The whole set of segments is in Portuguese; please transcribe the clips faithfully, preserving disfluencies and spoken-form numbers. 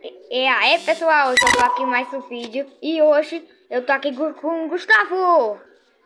E aí pessoal, eu tô aqui mais um vídeo e hoje eu tô aqui com o Gustavo.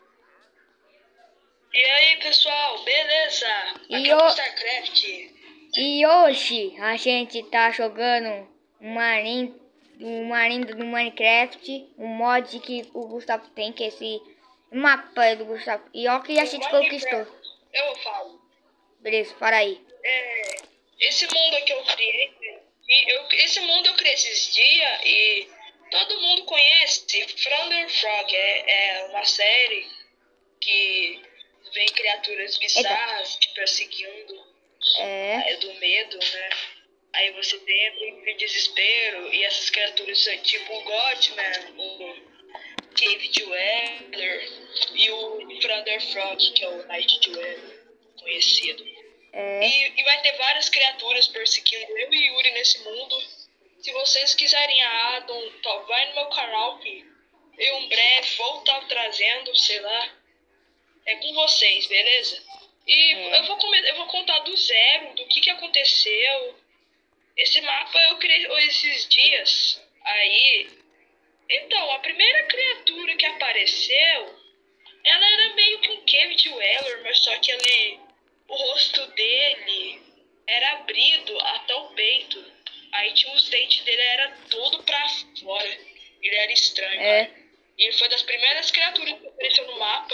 E aí pessoal, beleza? E Aqui é o o- StarCraft. E hoje a gente tá jogando um marinho, um marinho do Minecraft, um mod que o Gustavo tem, que é esse mapa do Gustavo. E olha que a gente conquistou. Eu falo. Beleza, para aí. É, esse mundo que eu criei, e eu, esse mundo eu criei esses dias e todo mundo conhece Thunder Frog. É, é uma série que vem criaturas bizarras te perseguindo. É, É do medo, né? Aí você entra em desespero e essas criaturas tipo o Gothman, o Cave Dweller e o Thunder Frog, que é o Night Dweller conhecido. é, E, e vai ter várias criaturas perseguindo eu e Yuri nesse mundo. Se vocês quiserem a Adam, tá, vai no meu canal que eu em breve vou estar trazendo, sei lá, é com vocês, beleza? E É. eu, vou come- eu vou contar do zero, do que, que aconteceu. Esse mapa eu criei esses dias. Aí. Então, a primeira criatura que apareceu, ela era meio que um Cave Dweller, mas só que ele. O rosto dele era abrido até o peito. Aí tinha os dentes dele, era todo pra fora. Ele era estranho, É. cara. E ele foi das primeiras criaturas que apareceu no mapa.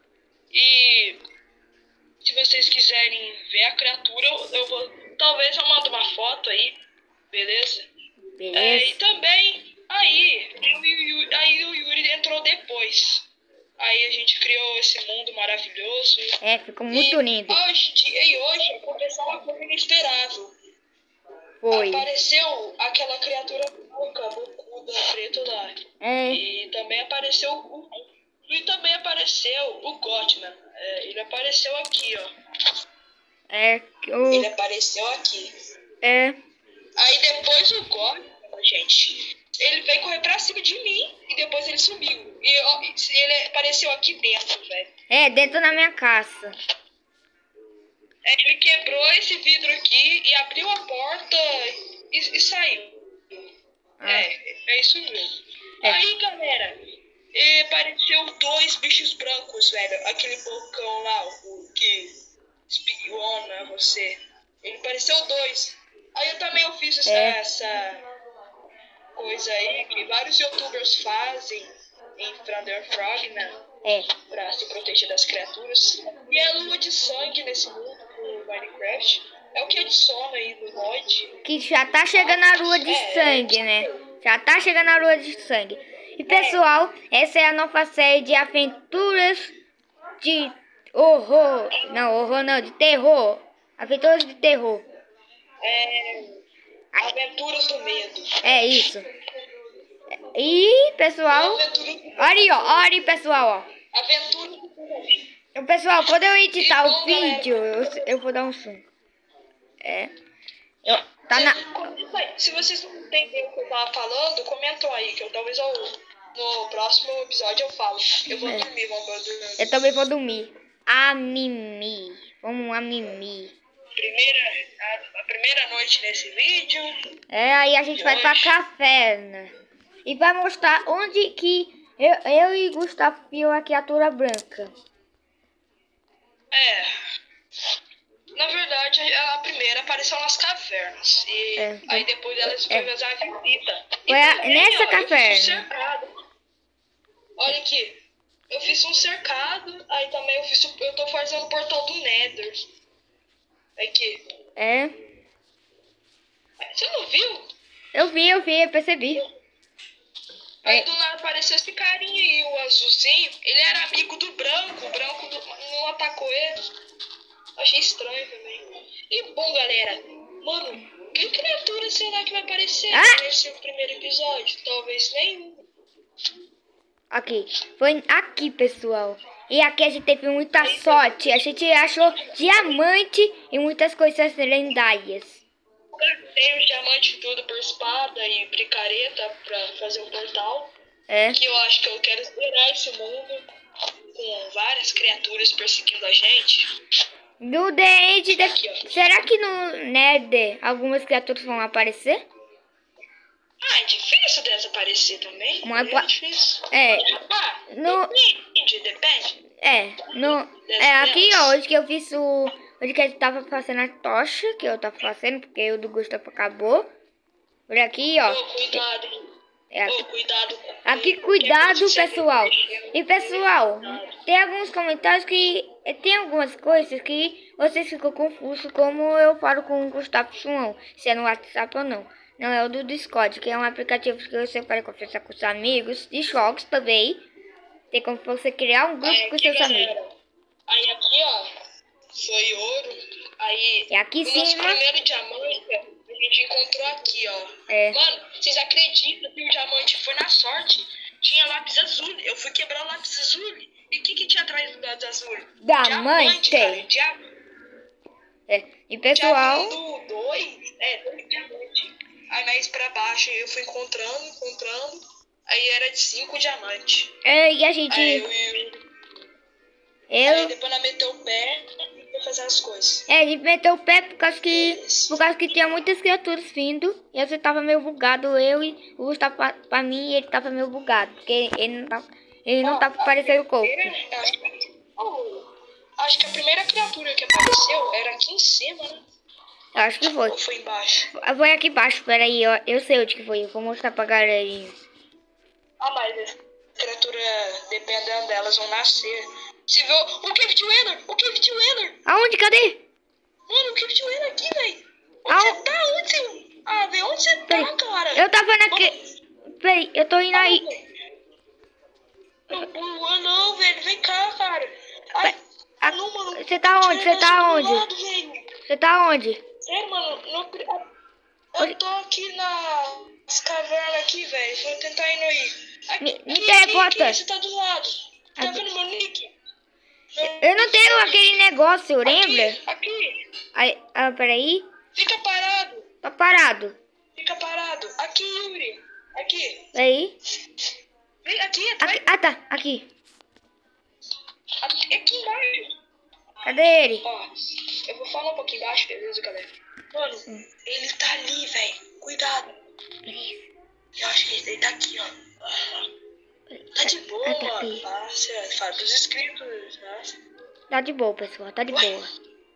E se vocês quiserem ver a criatura, eu, eu vou. Talvez eu mando uma foto aí, beleza? É, e beleza. também, aí, eu e o Yuri, aí o Yuri entrou depois. Aí a gente criou esse mundo maravilhoso. É, ficou muito e lindo. Hoje, e hoje aconteceu uma coisa inesperável. Foi. Apareceu aquela criatura branca, bocuda, preta lá. É, E também apareceu o. E também apareceu o Gothman. É, ele apareceu aqui, ó. é, Ele o, apareceu aqui. é, Aí depois o Gothman, gente, ele veio correr pra cima de mim e depois ele sumiu. E ó, ele apareceu aqui dentro, velho. é, dentro da minha casa. É, ele quebrou esse vidro aqui e abriu a porta e, e saiu. Ah. É, é isso mesmo. É. Aí, galera, e apareceu dois bichos brancos, velho. Aquele bocão lá, o que espiona você. Ele apareceu dois. Aí eu também eu fiz essa, É. essa coisa aí que vários youtubers fazem em Thunder Frog, né? É, Pra se proteger das criaturas. E a lua de sangue nesse mundo do Minecraft é o que adiciona aí no mod. que já tá chegando a lua de É, sangue, né? Já tá chegando a lua de sangue. E pessoal, essa é a nova série de aventuras de horror. Não, horror não, de terror. Aventuras de terror. É, Aventuras do Medo. É isso. E pessoal, Aventuras do olha aí, ó, olha aí, pessoal, ó. Aventuras do Medo. Então, pessoal, quando eu editar Então, o vídeo, eu, eu vou dar um zoom. É. Eu, tá na. Comenta aí. Se vocês não entenderam o que eu tava falando, comentam aí, que eu talvez eu, no próximo episódio eu falo. Eu vou É. dormir, vou dormir. Eu também vou dormir. A mimi. Vamos a mimi. Primeira, a, a primeira noite nesse vídeo. É, aí a gente vai pra caverna. E vai mostrar onde que eu, eu e Gustavo viu a criatura branca. É. Na verdade, a, a primeira apareceu nas cavernas. E É. aí depois elas É. foi fazer a visita. E Foi a- também, nessa ó, eu fiz um caverna. cercado. Olha aqui. Eu fiz um cercado. Aí também eu fiz. o- Eu tô fazendo o portal do Nether. Aqui. É. Você não viu? Eu vi, eu vi, eu percebi. Aí É. do nada apareceu esse carinha aí, o azulzinho. Ele era amigo do branco. O branco do- não atacou ele. Achei estranho também. E bom, galera. Mano, que criatura será que vai aparecer Ah! nesse primeiro episódio? Talvez nenhum. Aqui. Foi aqui, pessoal. E aqui a gente teve muita sorte. A gente achou diamante e muitas coisas lendárias. Tem os diamantes tudo por espada e picareta pra fazer um portal. É. Que eu acho que eu quero zerar esse mundo com várias criaturas perseguindo a gente. No The End, Aqui, ó. será que no Nether algumas criaturas vão aparecer? aparecer também? Mas É pa- difícil. É, Ah, no, depende, depende. é, no, é aqui ó, hoje que eu fiz o, hoje que eu tava fazendo a tocha, que eu tava fazendo, porque o do Gustavo acabou. Por aqui ó, Ô, cuidado, hein? é aqui. Ô, cuidado. Aqui, com- cuidado, qualquer coisa que pessoal. você mexer, E, pessoal, cuidado. tem alguns comentários que... Tem algumas coisas que vocês ficam confusos, como eu falo com o Gustavo João, se é no WhatsApp ou não. Não é o do Discord, que é um aplicativo que você pode conversar com seus amigos, de jogos também. Tem como você criar um grupo Aí com aqui, seus amigos. galera. Aí aqui, ó, foi ouro. Aí, E aqui em o nosso cima... primeiro diamante, a gente encontrou aqui, ó. É. Mano, vocês acreditam que o diamante foi na sorte? Tinha lápis azul. Eu fui quebrar o lápis azul. E o que que tinha atrás do lápis azul? Diamante. cara. Diamante. É. E, pessoal... Diamante dois. É, dois diamantes. Aí mais pra baixo eu fui encontrando, encontrando. Aí era de cinco diamantes. É, e a gente... Aí eu... eu... Eu... Aí depois ela meteu o pé e foi fazer as coisas. É, ele meteu o pé por causa que, por causa que tinha muitas criaturas vindo. E você tava meio bugado, eu e o Gustavo pra, pra mim, ele tava meio bugado. Porque ele não tava, ele não tava parecendo o corpo. Eu Acho que, oh, acho que a primeira criatura que apareceu era aqui em cima, né? Eu acho que foi. Ou foi embaixo? Foi aqui embaixo, peraí, eu, eu sei onde que foi. Eu vou mostrar pra galerinha. Ah, mas as criaturas, dependendo delas, vão nascer. Se vê o, o Cave Dweller! O Cave Dweller! Aonde? Cadê? Mano, o Cave Dweller aqui, velho! Onde Ao- você tá? Onde você... Ah, velho, onde você Peraí, tá, cara? eu tava naquele... Peraí, eu tô indo aí. Não, não, não, velho, vem cá, cara. Ai, A- não, mano. Você tá onde? Você tá onde? Lado, velho. Você tá onde? Sério, mano, não... eu tô aqui nas cavernas aqui, velho. Vou tentar ir aí. Aqui, Me- me aqui, teleporta. aqui, você tá do lado. Tá Aqui. vendo meu nick? Eu não tenho aquele negócio, lembra? Aqui, aqui. Aí, ah, peraí. Fica parado. Tá parado. Fica parado. Aqui, Yuri. Aqui. Peraí. Vem aqui, atrás. Aqui, ah, tá. Aqui. Aqui, aqui embaixo. Cadê ele? Ó, eu vou falar um pouquinho embaixo, beleza, galera? Mano, Hum. ele tá ali, velho. Cuidado. Eu acho que ele tá aqui, ó. Tá de boa, Ah, tá mano. aqui. Ah, você fala pros inscritos, né? Tá de boa, pessoal. Tá de Ué? boa.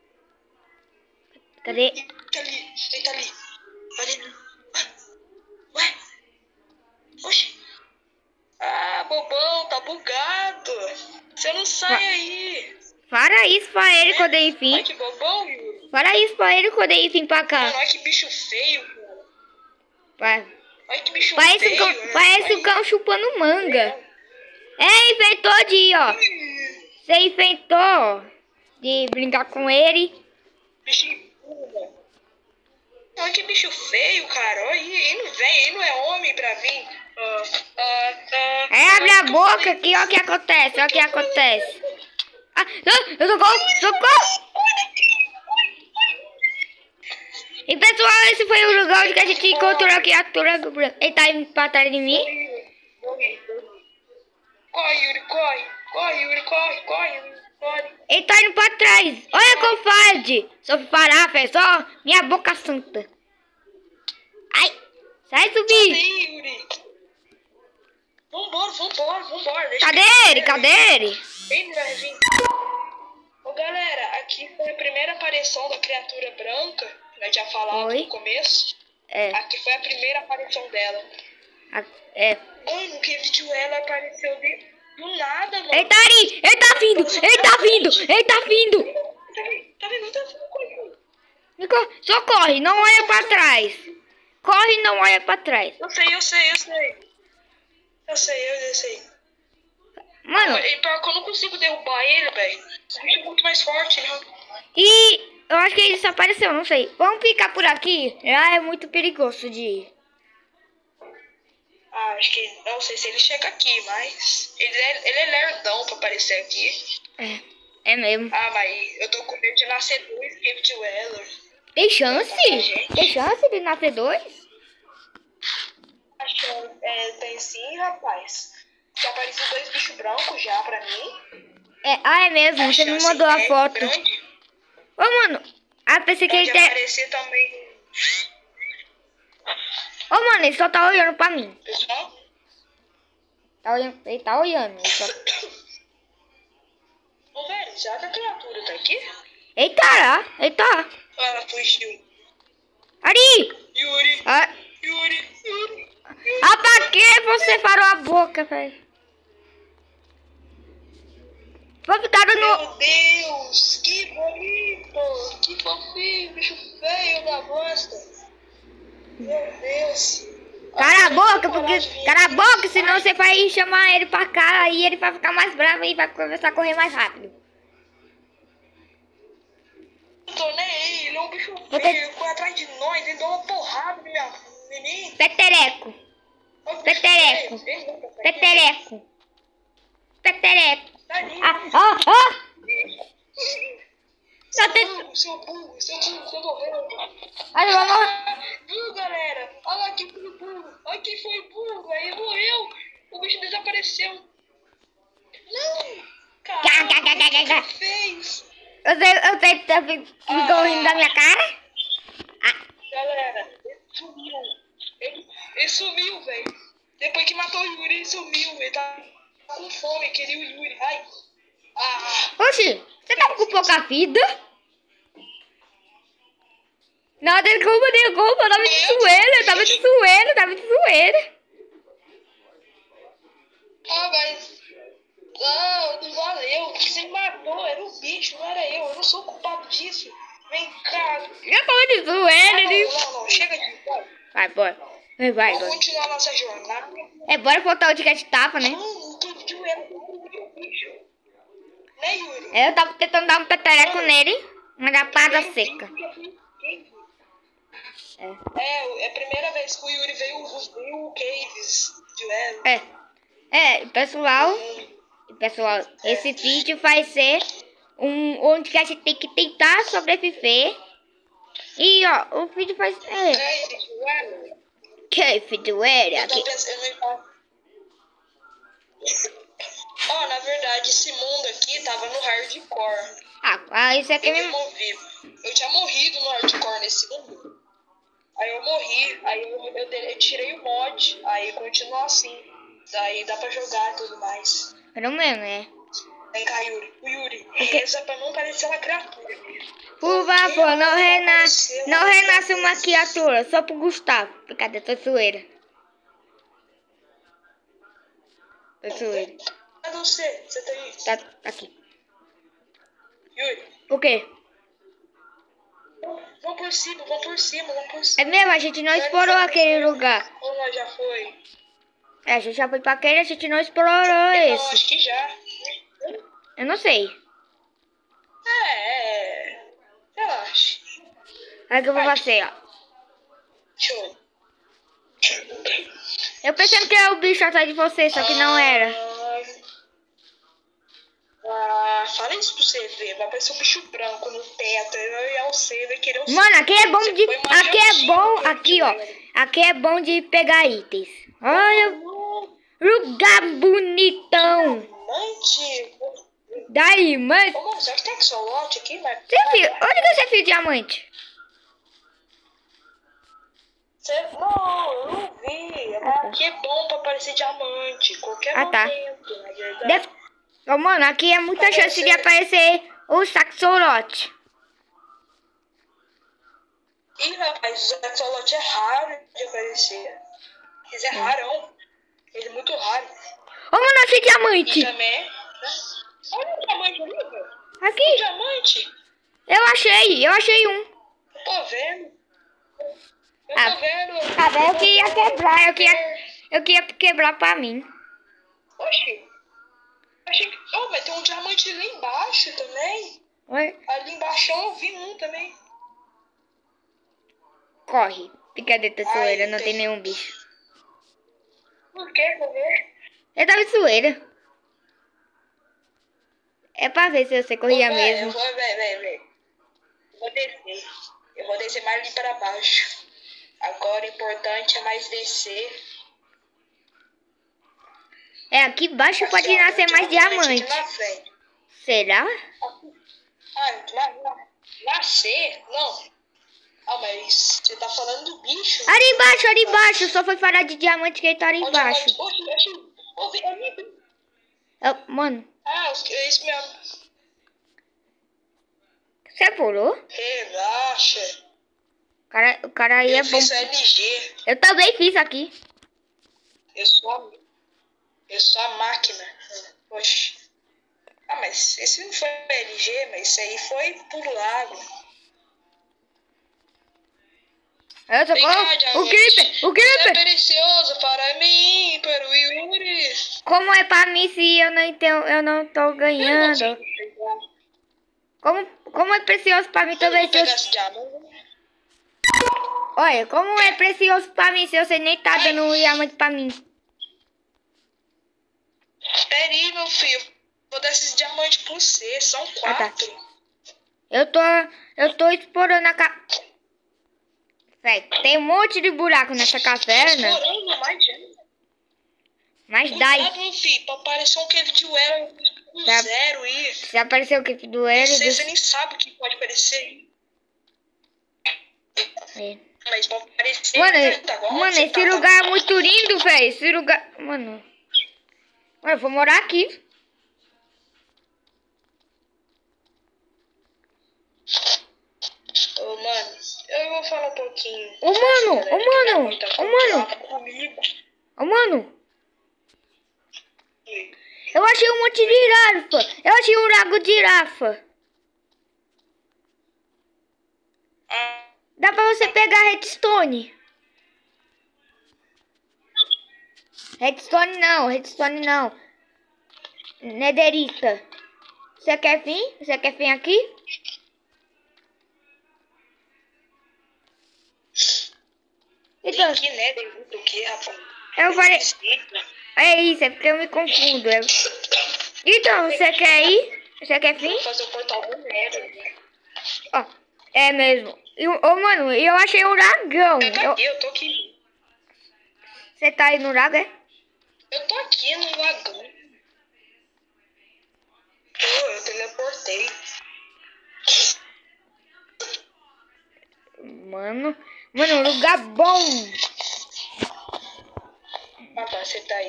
Cadê? Ele tá ali, ele tá ali. Ali. Ué? Oxi. Ah, bobão, tá bugado. Você não sai Ué. aí. Para isso pra ele quando ele Olha vir. que bobão, Yuri. Para isso pra ele quando ele vir pra Mano, cá. olha que bicho feio, cara. Vai. Olha que bicho Parece, feio. um cão, né? parece um Olha. cão chupando manga. É, inventou de ir, ó. Você inventou de brincar com ele. Bichinho burro, velho. Olha que bicho feio, cara. Olha aí, ele não vem, ele não é homem pra vir. Ah, ah, ah, Aí abre ah, a boca aqui, ó o que acontece, ó o que acontece. Ah, não, eu socorro, socorro. E pessoal, esse foi o lugar onde que a gente encontrou a criatura. Ele tá indo pra trás de mim. Corre, corre, Yuri, corre. Corre, Yuri, corre, corre, Yuri, corre. Ele tá indo pra trás. Olha como faz. Só parar, pessoal. Minha boca santa. Ai, sai Cadê, subir. Yuri? Vambora, vambora, vambora. Deixa Cadê eu- ele? Cadê ele? Ele vai vir. Ô, galera, aqui foi a primeira aparição da criatura branca. Nós já falamos Oi? no começo. É, Aqui foi a primeira aparição dela. a- é. Mano, que vídeo ela apareceu de... do nada, mano. Ele tá ali, ele tá vindo, ele tá vindo, ele tá vindo. Tá vendo? Tá vendo? Tá vendo? Nico, só corre, não olha pra trás. Corre e não olha pra trás. Eu sei, eu sei, eu sei. Eu sei, eu, eu sei. Mano, E pior que eu não consigo derrubar ele, velho. Ele é muito mais forte, né? e eu acho que ele desapareceu, não sei. Vamos ficar por aqui? Ah, é muito perigoso de ir. Ah, acho que... Não sei se ele chega aqui, mas... Ele é, ele é lerdão pra aparecer aqui. É, é mesmo. Ah, mas eu tô com medo de nascer dois Cave Dweller. Tem chance? Tem chance de nascer dois? Acho que é, tem sim, rapaz. Já apareceu dois bichos brancos já pra mim. É, ah, é mesmo, você me mandou a é foto. grande. Ô, mano, ah, pensei que ele Pode tem... aparecer também... Ô, mano, ele só tá olhando pra mim. Pessoal? Tá olhando, ele tá olhando. Ele só... Ô, velho, será que a criatura tá aqui? Ele tá lá, ele tá lá. Ah, ela fugiu. Ari! Yuri, Ah, Yuri, Yuri. ah, pra que você parou a boca, velho? Vou ficar no... Meu Deus, que bonito. Que fofinho, bicho feio da bosta. Meu Deus. Cala a boca, porque... Cala a boca, senão você vai chamar ele pra cá e ele vai ficar mais bravo e vai começar a correr mais rápido. Não tô nem aí, ele é um bicho Vou feio, ter- ele foi atrás de nós, ele deu uma porrada na minha menina. Petereco, Olha o bicho Petereco. feio, ele nunca faz petereco, petereco. isso. Tadinho. Ah, ah, ah! Só Seu tem... burro, seu burro, seu burro, você morreu. Olha, vamos... Viu, galera? Olha lá quem foi burro. Olha quem foi burro, aí morreu. O bicho desapareceu. Não! Cá, cá, cá, cá, cá, cá. Caramba, que fez? Eu sei, eu sei que tá fi- ficou rindo da minha cara. Ah, Galera, ele sumiu. Ele, ele sumiu, velho. Depois que matou o Yuri, ele sumiu. Ele tá com fome, queria o Yuri. Ai. Ah, oxi, você tava com pouca vida? Não, desculpa, desculpa, eu tava de zoeira, eu tava de zoeira, eu tava de zoeira. ah, mas... Não, não valeu. Você me matou, era o bicho, não era eu. Eu não sou culpado disso. Vem cá. Eu tava de zoeira, Não, né? não, não, chega de... Vai, Vai, bora. Vai, vai, vamos bora. continuar nossa jornada. É, bora botar o de tapa, né? Não, não tô de zoeira, não tô de bicho. Né, Yuri? É, eu tava tentando dar um petereco nele, uma lapada seca. É. É, é a primeira vez que o Yuri veio, veio o Caves de leve. É, é, pessoal, pessoal, esse vídeo vai ser um onde a gente tem que tentar sobreviver. E ó, o vídeo vai ser É, de leve. que vídeo era Eu tô aqui. pensando em... Ó, na verdade, esse mundo aqui tava no hardcore. Ah, ah, isso aqui Eu me me... movi. Eu tinha morrido no hardcore nesse mundo. Aí eu morri, aí eu, eu, de- eu tirei o mod, aí continua assim. Daí dá pra jogar e tudo mais. Pelo menos, né? Vem cá, Yuri. O Yuri, reza pra não parecer uma criatura. Por favor, não renasce, não renasce uma criatura, só pro Gustavo. Cadê tua zoeira? Tua zoeira. Cadê você? Você tá aí? Tá aqui. Yuri, O quê? vamos por cima, vamos por cima, vamos por cima. É mesmo, a gente não explorou aquele lugar. Ou nós já foi? É, a gente já foi pra aquele, a gente não explorou Não, esse. acho que já. Eu não sei. É, é. Relaxa. Aí que eu vou fazer, ó. Show. Eu pensando que era o bicho atrás de você, só que não era. Ah, fala isso pra você ver. Vai aparecer um bicho branco no teto. E é você vai querer um. Mano, aqui é bom Você de... põe uma Aqui é jantinha bom, no aqui ó. teto. Aqui é bom de pegar itens. Olha, lugar bonitão. Diamante. Daí, mano. Ô, mano, será que tem axolote aqui? Mas... Você viu? Onde que você viu diamante? Você... Não, eu não vi. Ah, tá. Aqui é bom pra aparecer diamante. Qualquer Ah, tá. momento, na verdade. Deve... Ô, mano, aqui é muita chance de aparecer o saxolote. Ih, rapaz, o axolote é raro de aparecer. Ele é rarão. Ele é muito raro. Ô, mano, achei E diamante. também... Olha o diamante ali, velho. Aqui. Diamante. Eu achei, eu achei um. Eu tô vendo. Eu Ah, tô vendo. Ah, velho, eu queria quebrar, eu queria, eu queria quebrar pra mim. Oxi. Achei que... Oh, mas tem um diamante ali embaixo também. Oi? Ali embaixo eu vi um também. Corre. Fica dentro da Ai, zoeira, não tem- tem nenhum bicho. Por que, correr? Eu tava de zoeira. É pra ver se você corria Ô, véi, mesmo. Eu vou, véi, véi, véi. Eu vou descer. Eu vou descer mais ali para baixo. Agora o importante é mais descer. É, aqui embaixo pode Assim, ó, nascer mais aqui na diamante. frente. Será? Ah, na, na, nascer? Não. Ah, mas você tá falando do bicho? Ali embaixo, ali embaixo. Só foi falar de diamante que ele tá ali Ó, embaixo. diamante. Oxe, oxe, ouvi, é livre. Eu- mano, Ah, é isso mesmo. você pulou? Relaxa. O cara, o cara aí Eu é bom. fiz L G. Eu também fiz aqui. Eu sou a, eu sou a máquina. Oxe. Ah, mas esse não foi L G, mas isso aí foi pulo lago. Eu tô Vem cá, com o diamante. Creeper, o Você é Creeper. precioso para mim, para o Yuri. Como é pra mim se eu não tenho, eu não tô Eu não ganhando? consigo pegar. Como, como é precioso pra mim Eu não também vou se eu... pegar esse diamante. Olha, como é precioso pra mim se você nem tá Ai. dando um diamante pra mim? Pera aí, meu filho. Vou dar esses diamantes pra você. São Ah, tá. quatro. Eu tô, eu tô explorando a ca... Véi, tem um monte de buraco nessa caverna. Explorando mais gente. Mas dá. Cuidado, meu filho. Pra aparecer um cave de Well do Tá. zero aí. Se aparecer o que do Hélio... Você, você nem sabe o que pode aparecer aí. É. Mas pode aparecer. Mano, agora, mano, você esse tá- lugar é muito lindo, velho. Esse lugar... Mano... Mano, eu vou morar aqui. Ô, mano, eu vou falar um pouquinho. Ô, mano, Galera, ô, que minha mano, mãe tá ô, com mano. papo comigo. Ô, mano. Eu achei um monte de girafa. Eu achei um lago de girafa. Ah, Dá pra você pegar redstone. Redstone não, redstone não. Nederita. Você quer vir? Você quer vir aqui? Então, que né? Do que, rapaz? eu falei... É isso, é porque eu me confundo. Eu... Então, você quer ir? Você quer vir? Vou fazer o portal do Nether. Ó, é mesmo. E, ô, mano, eu achei um dragão. Eu tô Eu- aqui, eu tô aqui. Você tá aí no lago, é? Eu tô aqui no lagão. Pô, eu teleportei. Mano, mano, um lugar bom. Ah, tá, você tá aí.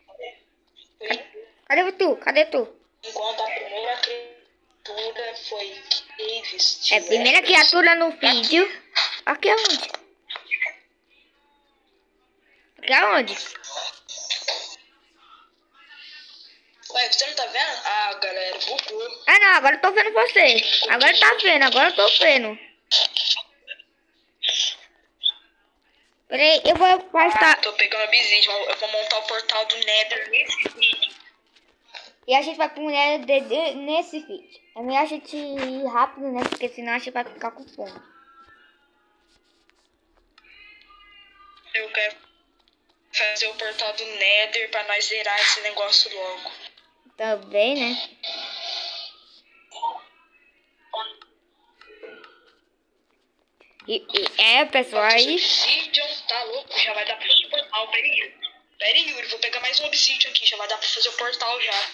Cadê tu? Cadê tu? Enquanto a primeira criatura foi Caves. É, primeira criatura no vídeo. Aqui aonde? Aqui aonde? Ué, você não tá vendo? Ah, galera, bugou. Ah, não, agora eu tô vendo você. Agora tá vendo, agora eu tô vendo. Peraí, eu vou Ah, afastar. tô pegando a visita. Eu vou montar o portal do Nether nesse vídeo. E a gente vai pro Nether de- de- nesse vídeo. É melhor a gente ir rápido, né? Porque senão a gente vai ficar com fome. Eu quero fazer o portal do Nether pra nós zerar esse negócio logo. Também, né? E, e é, pessoal, aí... Obsidian, tá louco? Já vai dar pra fazer o portal. Pera aí, Yuri. Pera aí, Yuri. Vou pegar mais um obsidian aqui. Já vai dar pra fazer o portal já.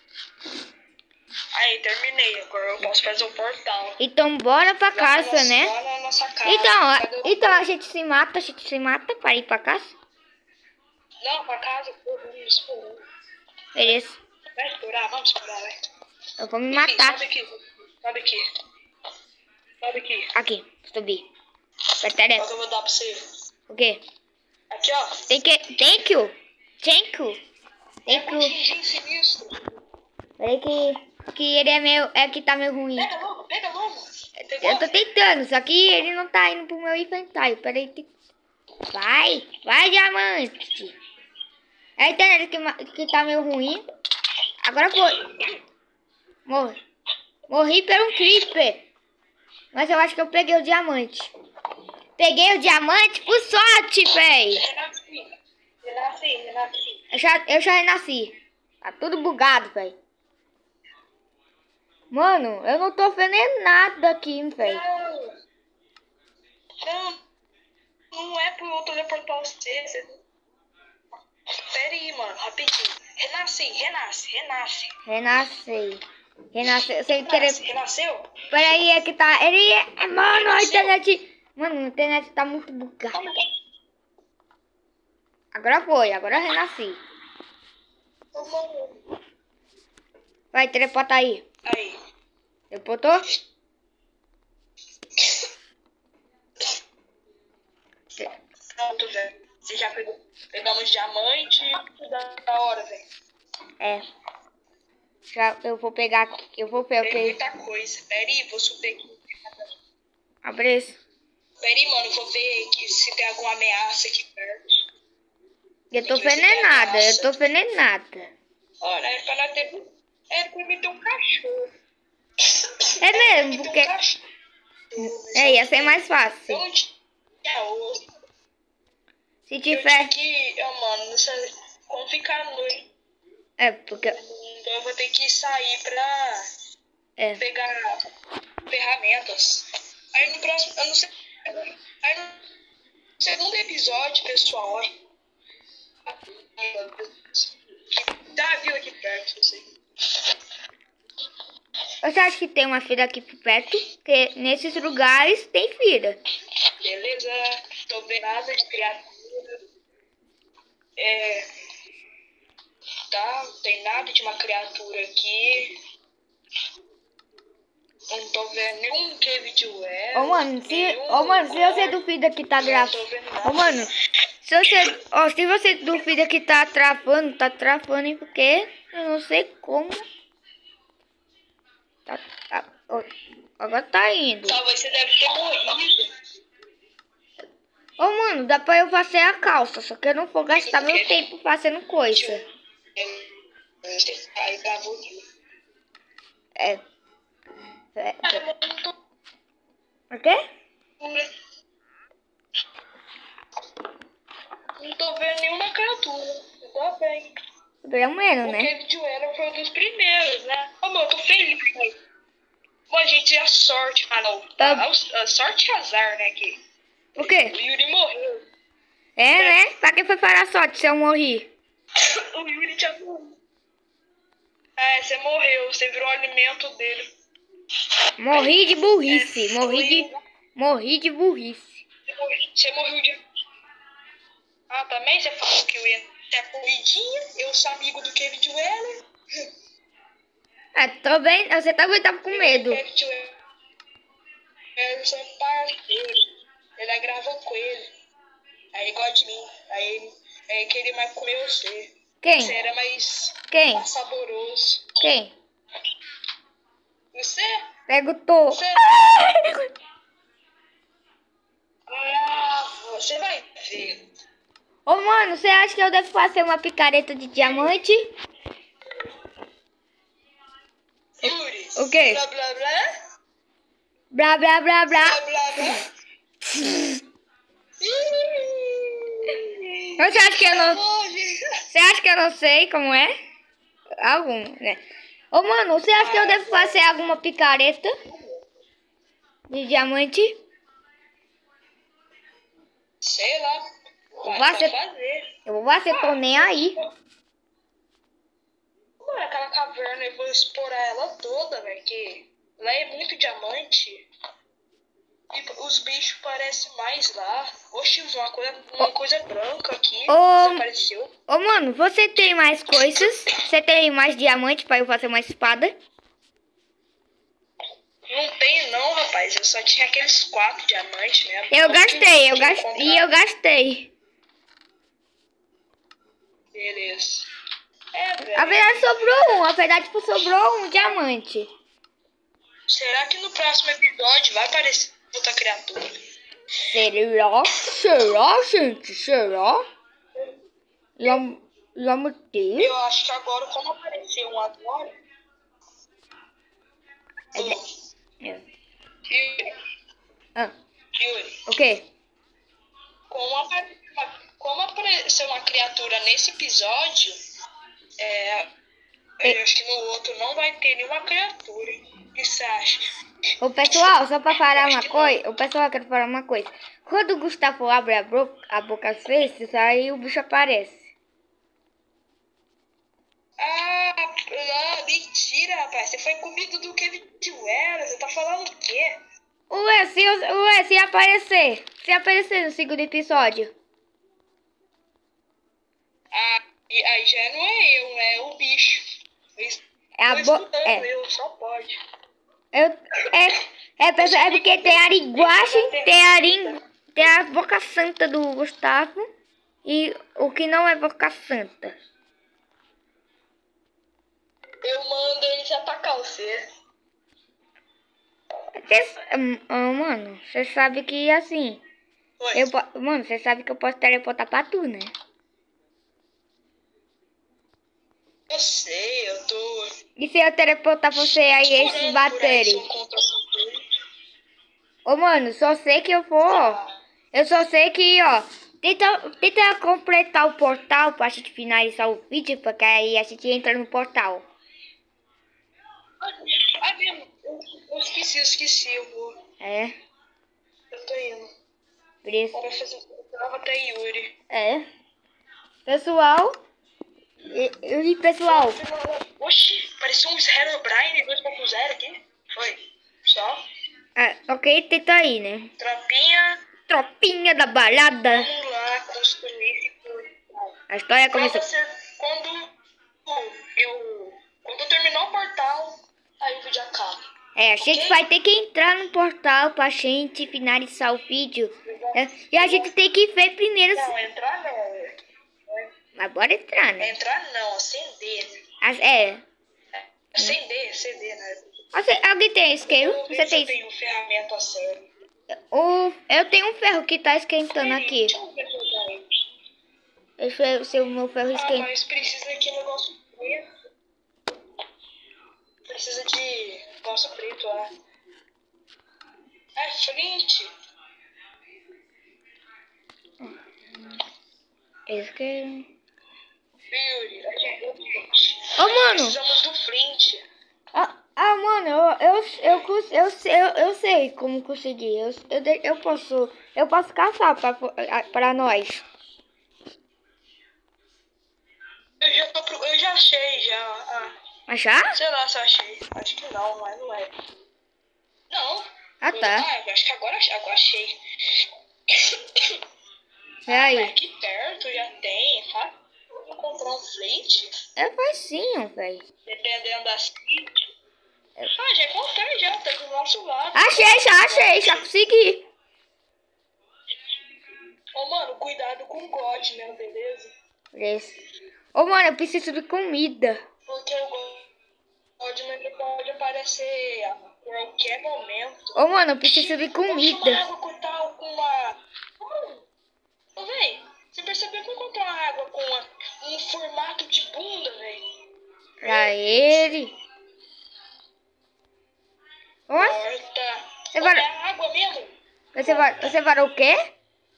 Aí, terminei. Agora eu posso fazer o portal. Então bora pra caça, Lá na né? nossa- lá na nossa casa. Então, a- Cadê o- então a gente se mata, a gente se mata para ir pra caça. Não, pra casa. Pô, vamos explorar. Beleza. Vai explorar? Vamos explorar, vai. Eu vou me Enfim, matar. Sobe aqui. Sobe aqui. Sobe aqui. Aqui, subi. Aperta Olha o que essa. eu vou dar pra você. O quê? Aqui, ó. Tem que... Thank you. Thank you. É Thank um you. din-din sinistro. Peraí que... Que ele é meio... É que tá meio ruim. Pega logo, pega logo. Pegou? Eu tô tentando, só que ele não tá indo pro meu inventário. Peraí que... Vai. Vai, diamante. É a internet que, ma- que tá meio ruim. Agora foi. Morri. Morri por um creeper. Mas eu acho que eu peguei o diamante. Peguei o diamante por sorte, véi. Renasci. Renasci, renasci. Eu já, eu já renasci. Tá tudo bugado, véi. Mano, eu não tô vendo nada aqui, véi. Não. Não. Não é pro eu teleportar você. você... Pera aí, mano. Rapidinho. Renasci, renasce, renasce. Renasci. Renasci. Sem Renasce, querer. renasceu? Peraí, é que tá. Ele é. é, Mano, a internet. Mano, a internet tá muito bugada. Como que... Agora foi, agora eu renasci. Ô, mano. Vai, telepota aí. Aí. Teleportou? Pronto, velho. Você já pegou. Pegamos diamante. Da hora, velho. É. Já, eu vou pegar aqui. Eu vou pegar o Tem que? muita coisa. Peraí, vou subir aqui. Abre isso. Peraí, mano, vou ver aqui se tem alguma ameaça aqui perto. Eu tô Tem que ver se vendo tem nada, eu ameaça. tô vendo nada. Olha, é pra nós ter. É pra mim ter um cachorro. É mesmo, Tem um porque. cachorro. É, ia ser mais fácil. Eu não tinha osso. Se Eu tinha tiver. que. Eu, mano, não sei como ficar à noite. É, porque. Então eu vou ter que sair pra É. pegar ferramentas. Aí no próximo. Eu não sei. Aí no segundo episódio, pessoal, ó. Tá, viu aqui perto, não sei. Você acha que tem uma fila aqui por perto? Porque nesses lugares tem fila. Beleza, tô vendo nada de criatura. É. Tá, não tem nada de uma criatura aqui. Não tô vendo nenhum cave de well. Ô, mano, se, nenhum ô, mano, se você lugar. duvida que tá Não gravando. tô vendo nada. Ô, mano, se você, ó, se você duvida que tá travando, tá travando, hein, porque eu não sei como. Tá, tá, ó, agora tá indo. Talvez você deve ter morrido. Ô, mano, dá pra eu fazer a calça, só que eu não vou gastar meu tempo fazendo coisa. Aí gravou aqui. É. É. Ah, eu não tô. O quê? Não tô vendo nenhuma criatura. Tá bem. Pelo menos, O né? Cave de Well foi um dos primeiros, né? Ô, meu, eu tô feliz. Né? Bom, gente, é a sorte. Ah, não. Tá. A, a sorte e azar, né? Que O quê? o Yuri morreu. É, né? Pra que foi para a sorte se eu morri? O Yuri já morreu. É, você morreu. Você virou alimento dele. Morri de burrice. É, Morri de. foi- Morri de burrice. Você morreu, você morreu de... Ah, também? Você falou que eu ia ter a corridinha. Eu sou amigo do Cave de Well. É, tô bem. Você também tava com medo. Cave de Well. Eu sou parceiro. Ele gravou com ele. Aí igual de mim. Aí ele aí queria mais comer você. Quem? Você era mais, Quem? mais saboroso. Quem? Você? Perguntou. Você? Ah, você vai ver. Ô, mano, você acha que eu devo fazer uma picareta de diamante? Yuri. O quê? Blá, blá, blá. Blá, blá, blá, Blá, blá. blá, blá. Você acha que eu não... Hoje. Você acha que eu não sei como é? Algum, né? Ô, mano, você acha que eu devo fazer alguma picareta de diamante? Sei lá. Vai Vai só ser- fazer. Eu vou fazer, tô nem aí. Mano, aquela caverna eu vou explorar ela toda, velho. Que lá é muito diamante. E os bichos parecem mais lá. Oxi, uma coisa, uma coisa branca aqui. Ô. Desapareceu. Ô, mano, você tem mais coisas? Você tem mais diamante pra eu fazer uma espada? Não tem não, rapaz. Eu só tinha aqueles quatro diamantes mesmo. Eu Como gastei, que- eu que gastei, comprar? e eu gastei. Beleza. É, A velho. verdade sobrou um, a verdade tipo, sobrou um diamante. Será que no próximo episódio vai aparecer outra criatura? Será? Será, gente? Será? Vamos, vamos ter? Eu acho que agora, como apareceu um agora... É, Ô, é. Yuri, Ah, Yuri, o quê? como apareceu uma, como apareceu uma criatura nesse episódio, é, eu acho que no outro não vai ter nenhuma criatura. O que você acha? Ô, pessoal, só pra falar uma coisa, o pessoal, eu quero falar uma coisa. Quando o Gustavo abre a boca, a boca às vezes, aí o bicho aparece. Ah, não, mentira, rapaz. Você foi comido do Cave de Well. Você tá falando o quê? Ué, se, eu- ué, se aparecer. Se aparecer no segundo episódio. Ah, e aí já não é eu, é o bicho. Eu É a estou bo... estudando É. eu, só pode. Eu, é, é, pessoal, é porque tem a linguagem, tem a, ling, tem a boca santa do Gustavo e o que não é boca santa. Eu mando eles atacar você. Cê- hum, ah, mano, você sabe que assim, Oi. eu, po- mano, você sabe que eu posso teleportar pra tu, né? Eu sei, eu tô E se eu teleportar você aí eles se chorando por aí, baterem? sou contra você. Ô, mano, só sei que eu vou, ó. Eu só sei que, ó, tenta, tenta completar o portal pra gente finalizar o vídeo, porque aí a gente entra no portal. Ah, mesmo, eu, eu esqueci, eu esqueci, eu vou. É, Eu tô indo. por isso. Vai fazer prova até Yuri. É. Pessoal. E, e pessoal. Oxi, parecia um Herobrine dois ponto zero aqui. Foi. Só. É, ok, tenta aí, né? Tropinha. Tropinha da balada. Vamos lá construir esse portal. A história Pra começou. você, quando eu, quando eu terminar o portal, aí o vídeo acaba. É, a gente vai ter que entrar no portal pra gente finalizar o vídeo. É, e a gente tem que ver primeiro. se- Não, entrar não. Mas bora entrar, né? Entrar não, acender. As- É. Acender, acender, né? Você, alguém tem isqueiro? Eu Você tem? eu tenho ferramenta séria. O, eu tenho um ferro que tá esquentando aqui. Deixa eu ver se eu ganho. Deixa eu ver se o meu ferro Ah, esquenta. mas precisa de negócio preto. Precisa de negócio preto lá. É frente. Isqueiro. Yuri, a gente. Ô, mano. Precisamos do flint. Ah, ah, mano, eu, eu, eu, cons- eu, sei- eu, eu sei como conseguir. Eu, eu, de- eu posso, eu posso caçar pra, pra nós. Eu já, tô pro- eu já achei já. Ah, Achar? sei lá se eu achei. Acho que não, mas não é. Não. Ah, tá. Ah, eu acho que agora, agora achei. É aí. Aqui perto já tem, sabe? Vou encontrar um flint. É facinho, velho. Dependendo da sítio. Ah, já encontrei já, tá do nosso lado. Achei, já achei, já consegui. Ô, mano, cuidado com o God, né, beleza? Isso. Ô, mano, eu preciso de comida. Porque o God ele pode aparecer a qualquer momento. Ô, mano, eu preciso de Vamos tomar comida. água com tal, com uma... Mano, ô, véi, você percebeu que eu encontrei uma água com uma, um formato de bunda, véi? Pra ele. Oi? Corta. Você Ô, vai- é água mesmo? Você vai, você vai o quê?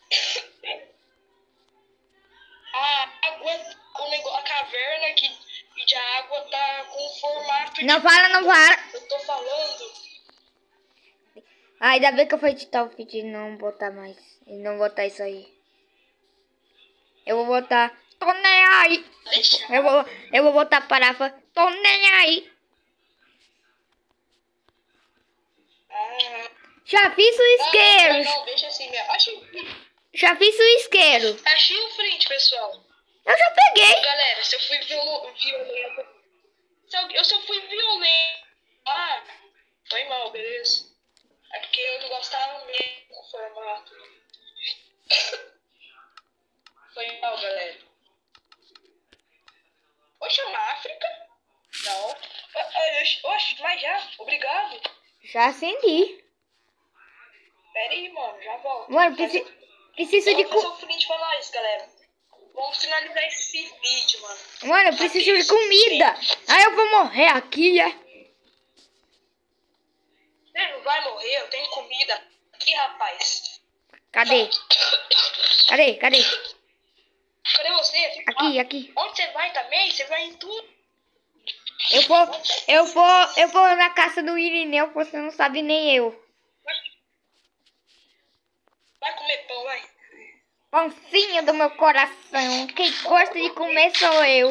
A água, o negócio, a caverna que de água tá com formato Não de... para, não para. Eu tô falando. Ah, ainda bem que eu vou editar o vídeo e não botar mais. E não botar isso aí. Eu vou botar. Tô nem aí. Deixa. Eu vou, eu vou botar paráfra. Tô nem aí. Ah, Já fiz o não, isqueiro. não, deixa assim mesmo. Achei, Já fiz o isqueiro. achei o frente, pessoal. Eu já peguei. Galera, se eu fui viol- violento. Se eu, eu- se eu fui violento. Ah, foi mal, beleza? É porque eu não gostava mesmo do formato. Foi mal, galera. Oxe, é uma África? Não. Oxe, oxe, mas já, obrigado. Já acendi. Pera aí, mano, já volto. Mano, Faz preci- o- preciso de Vamos fazer co... o seguinte pra nós, galera. Vamos finalizar esse vídeo, mano. Mano, eu preciso de comida. Aí eu vou morrer aqui, é? Você não vai morrer, eu tenho comida aqui, rapaz. Cadê? Cadê? Cadê? Cadê você? Fica Aqui, lá. aqui. Onde você vai também? Você vai em tudo. Eu vou, eu vou, eu vou na casa do Irineu, você não sabe nem eu. Vai comer pão, vai. Pãozinho do meu coração. Quem gosta de comer sou eu.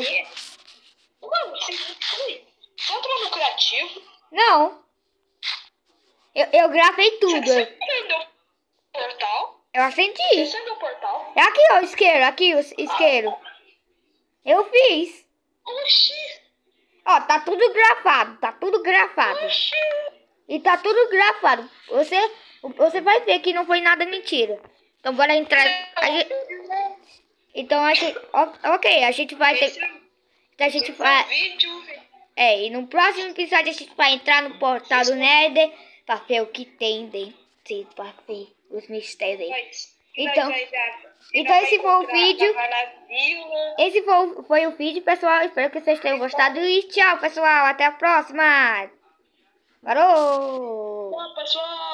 Mano, você foi. Entra no criativo. Não. Eu, eu gravei Você tudo. você acendeu o portal? Eu Você acendi. acendeu o portal? É aqui, ó, o isqueiro. Aqui, o isqueiro. Eu fiz. Oxi! Ó, tá tudo gravado. Tá tudo gravado. Oxi! E tá tudo gravado. Você, você vai ver que não foi nada mentira. Então bora entrar. A gente, então a gente. ó, Ok, a gente vai ter. Esse, A gente esse vai. vídeo... É, e no próximo episódio a gente vai entrar no portal do Nether pra ver o que tem dentro. Pra ver os mistérios aí. Então, então esse foi o vídeo. Esse foi, foi o vídeo, pessoal. Espero que vocês tenham gostado. E tchau, pessoal. Até a próxima. Parou! Bom, pessoal...